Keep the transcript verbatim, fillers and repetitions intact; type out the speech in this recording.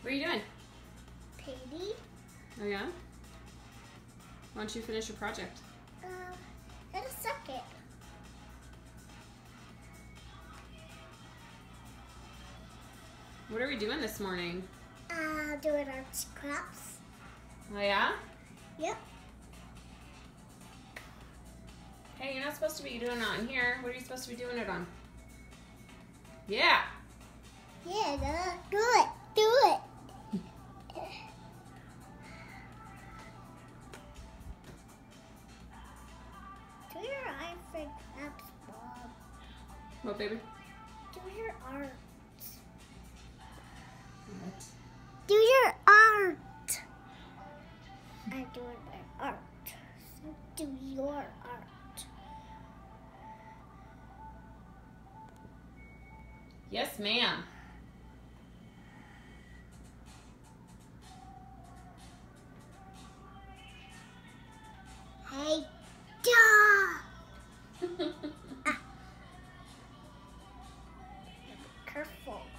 What are you doing? Painting. Oh yeah? Why don't you finish your project? Uh, in a second. What are we doing this morning? Uh, doing our scraps. Oh yeah? Yep. Hey, you're not supposed to be doing it on here. What are you supposed to be doing it on? Yeah. Yeah, duh. Do it. Do it. Do your eye for crabs, Bob. What, baby? Do your art. What? Do your art. I'm doing my art. So do your art. Yes, ma'am. Hey, duh. Ah. Be careful.